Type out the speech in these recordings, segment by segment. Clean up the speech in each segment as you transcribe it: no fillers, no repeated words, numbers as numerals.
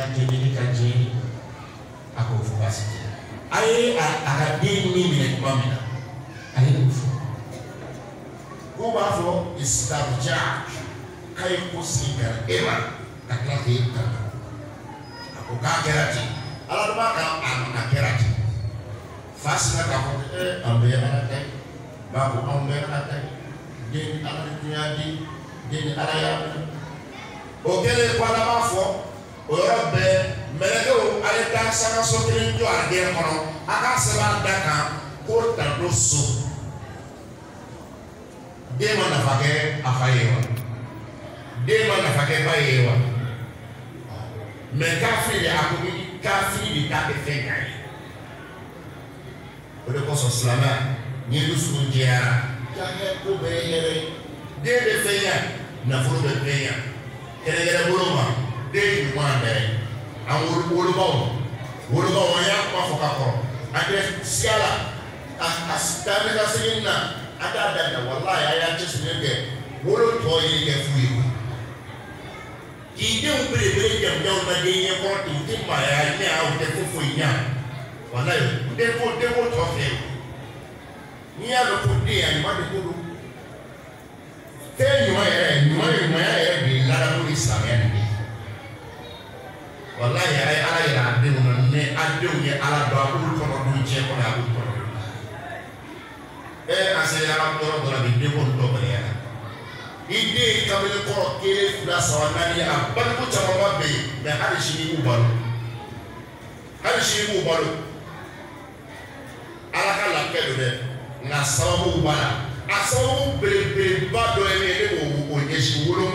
jeli kaji ako fubasi ay akadin ni min mamina ay fu ko ba fo istabja kay ko sigar ema aklati ta ako ka kerati ala ba ka an kerati fasna ka ko ambe ana tay ba ko ambe ana tay den ala dunya di den ala ya o kele ko ala ba fo o robbe melego ale ta saka so kele jo ade kono aka seba daka ko ta doso de mana fage afayewa de mana fage bayewa me kafiri akumi kafiri ta efengai o de ko so slama ni lusu njera ya ko be yere de fenya na furo de fenya kele kele buloma de ni wande an wolubaw ya ko foka ko ade siala astame ka sinna ada dada wallahi ya tisnege wolo to yi ke fuyi ide ubre jam jaw na de ye ko timma ya ni a de fufu nya wallahi de ko to fe ni ya ko de ya ni ma de ko te ni ma ya bi la da ko islam ya ni wallahi ay ala ya de no ne ade ni ala do akulu ko do je ko na ko ase ala toro dora bi de ko to bele ide kamel ko kele fula sawanani abal ko chama be me hali shi ni ubalo ala ka la kedo de na sawu ubala asawu be ba do ene o nyeshi wolo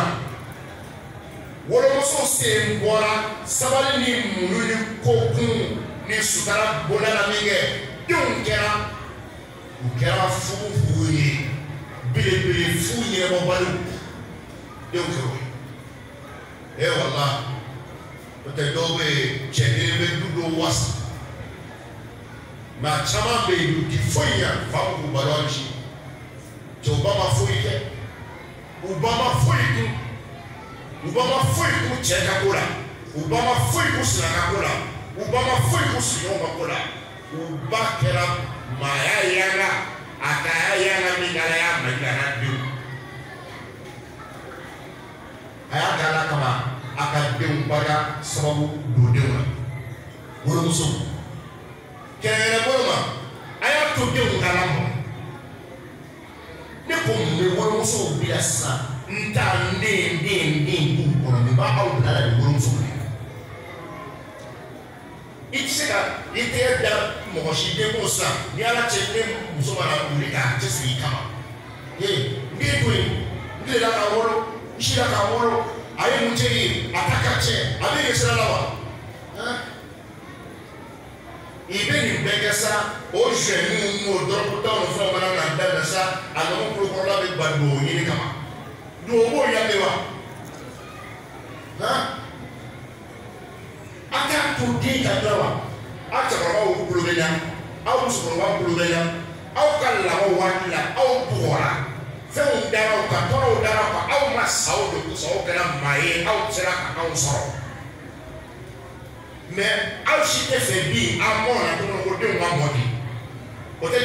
muso se ngora sabali ni mununi kokun ni sutara bolala minge dunkera ukera fuye bele fuye mo balu dunkero wallah ote dobe chegere be dudo was ma chama be du foya fa ku balonji to baba fuye Ubama foi ku cheka kula Ubama foi ku sina kula Ubama foi ku sino kula Ubakera maya yanga akaya yanga mingala ya magana du aya kala kama akadum pada sababu dudewa wuro muso kere bolma aya to de ngala mo ne ko me wuro muso biasa nta ndi kono ni ba awu dala de wuro muso ichika ite da mo shi de ko sa ni ala chene muso mara ulika chesi kama ndi ndi la ka woro ishira ka woro ayi muteri atakache abe yesera lawa ibe ni begesa o jenu mo doropo tawo fo mana na ndada sa alo ko ko la be bando ni kama do wo ya lewa aka to di ka dawa aka ba wo kulo benya awu so ba kulo benya aw kala wo wala aw buora fe un dara ka to dara ka aw ma sawo do so kana mai aw tira ka aw so me aw shi te fe bi amona to no de wa modi o te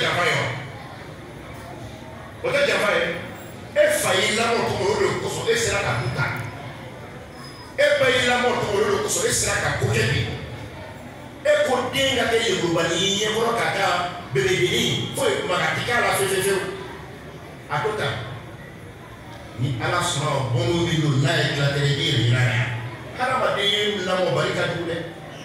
javayo e fayi la mo to ro ko so e sira ka tuta e bayi la mo to ro ko so e sira ka kokebi e ko dinga te yoruba ni ye ko kaka belebili fo e magatika la fefefe akota ni ala sura bono ni do na e la tele ni na kana ba de la mo barika dule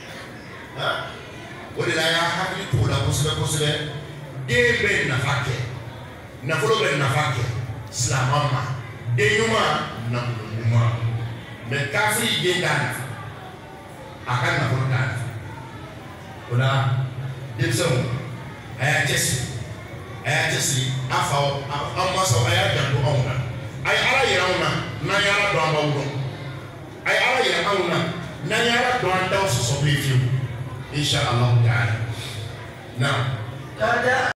wala ya hakli to la kusbe de be na fakke na folo be na fakke slamama denyuma na nyuma me kafiri dendana akan na folo dana ona dipson aya chesi afa amma so aya dandu ona ay ala yirauna na yara do amawuno ay ala yirauna na yara do anda so so insha Allah ta'ala now